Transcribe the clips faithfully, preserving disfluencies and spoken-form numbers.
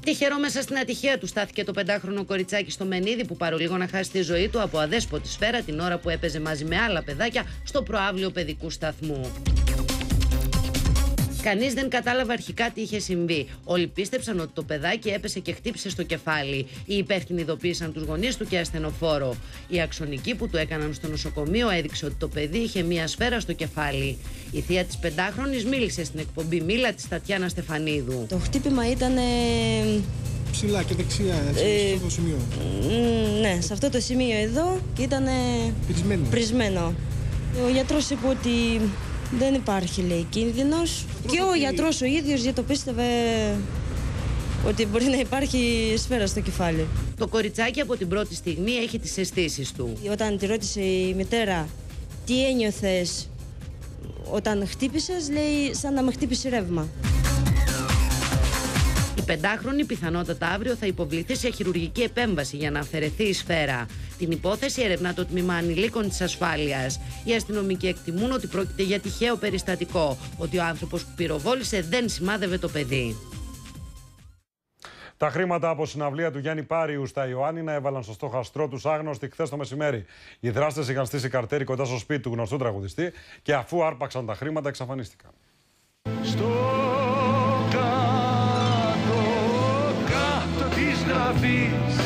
Τυχερό μέσα στην ατυχία του στάθηκε το πεντάχρονο κοριτσάκι στο Μενίδη, που παρολίγο να χάσει τη ζωή του από αδέσποτη σφαίρα την ώρα που έπαιζε μαζί με άλλα παιδάκια στο προαύλιο παιδικού σταθμού. Κανείς δεν κατάλαβε αρχικά τι είχε συμβεί. Όλοι πίστεψαν ότι το παιδάκι έπεσε και χτύπησε στο κεφάλι. Οι υπεύθυνοι ειδοποίησαν τους γονείς του και ασθενοφόρο. Η αξονική που του έκαναν στο νοσοκομείο έδειξε ότι το παιδί είχε μία σφαίρα στο κεφάλι. Η θεία της πεντάχρονης μίλησε στην εκπομπή Μίλα της Τατιάνα Στεφανίδου. Το χτύπημα ήταν ψηλά και δεξιά, έτσι, ε, σε αυτό το σημείο. Ναι, σε αυτό το σημείο εδώ και ήταν πρισμένο. πρισμένο. Ο γιατρός είπε ότι δεν υπάρχει, λέει, κίνδυνος. Και ο γιατρός ο ίδιος για το πίστευε ότι μπορεί να υπάρχει σφαίρα στο κεφάλι. Το κοριτσάκι από την πρώτη στιγμή έχει τις αισθήσεις του. Όταν τη ρώτησε η μητέρα τι ένιωθες όταν χτύπησες, λέει σαν να με χτύπησε ρεύμα. Η πεντάχρονη πιθανότατα αύριο θα υποβληθεί σε χειρουργική επέμβαση για να αφαιρεθεί η σφαίρα. Την υπόθεση ερευνά το τμήμα ανηλίκων της ασφάλειας. Οι αστυνομικοί εκτιμούν ότι πρόκειται για τυχαίο περιστατικό, ότι ο άνθρωπος που πυροβόλησε δεν σημάδευε το παιδί. Τα χρήματα από συναυλία του Γιάννη Πάριου στα Ιωάννινα έβαλαν στο στόχαστρό τους άγνωστοι χθες το μεσημέρι. Οι δράστες είχαν στήσει καρτέρι κοντά στο σπίτι του γνωστού τραγουδιστή και αφού άρπαξαν τα χρήματα εξαφανίστηκαν. Στο κάτω, κάτω της γραφής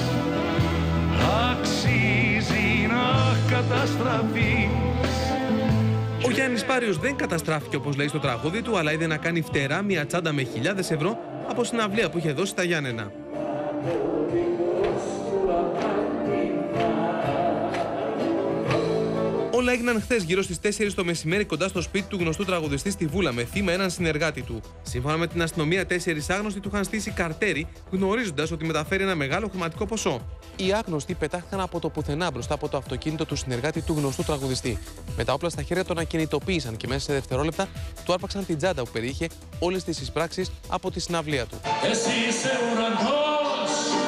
αξίζει να καταστραφείς. Ο Γιάννης Πάριος δεν καταστράφηκε όπως λέει στο τραγούδι του, αλλά είδε να κάνει φτερά μια τσάντα με χιλιάδες ευρώ από συναυλία που είχε δώσει στα Γιάννενα. Όλα έγιναν χθες γύρω στις τέσσερις το μεσημέρι κοντά στο σπίτι του γνωστού τραγουδιστή στη Βούλα με θύμα έναν συνεργάτη του. Σύμφωνα με την αστυνομία, τέσσερις άγνωστοι του είχαν στήσει καρτέρι, γνωρίζοντας ότι μεταφέρει ένα μεγάλο χρηματικό ποσό. Οι άγνωστοι πετάχτηκαν από το πουθενά μπροστά από το αυτοκίνητο του συνεργάτη του γνωστού τραγουδιστή. Με τα όπλα στα χέρια τον ακινητοποίησαν και μέσα σε δευτερόλεπτα του άρπαξαν την τσάντα που περιείχε όλες τις εισπράξεις από τη συναυλία του. Εσύ είσαι ουρανός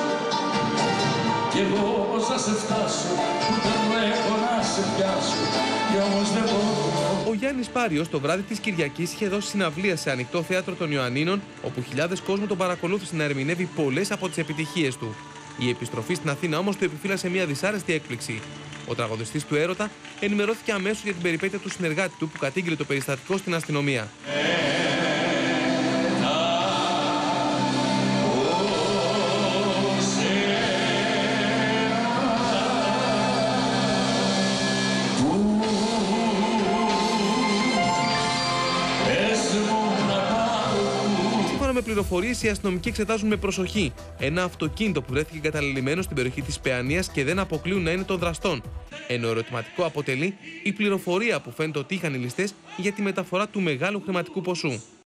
κι εγώ πώς θα σε φτάσω, που δεν έχω να σε πιάσω κι όμως δεν μπορώ. Ο Γιάννης Πάριος το βράδυ της Κυριακής είχε δώσει συναυλία σε ανοιχτό θέατρο των Ιωαννίνων, όπου χιλιάδες κόσμο τον παρακολούθησαν να ερμηνεύει πολλές από τις επιτυχίες του. Η επιστροφή στην Αθήνα όμως του επιφύλασε μια δυσάρεστη έκπληξη. Ο τραγουδιστής του Έρωτα ενημερώθηκε αμέσως για την περιπέτεια του συνεργάτη του που κατήγγειλε το περιστατικό στην αστυνομία. Με πληροφορίες, οι αστυνομικοί εξετάζουν με προσοχή ένα αυτοκίνητο που βρέθηκε εγκαταλελειμμένο στην περιοχή της Παιανίας και δεν αποκλείουν να είναι των δραστών. Ενώ ερωτηματικό αποτελεί η πληροφορία που φαίνεται ότι είχαν οι ληστές για τη μεταφορά του μεγάλου χρηματικού ποσού.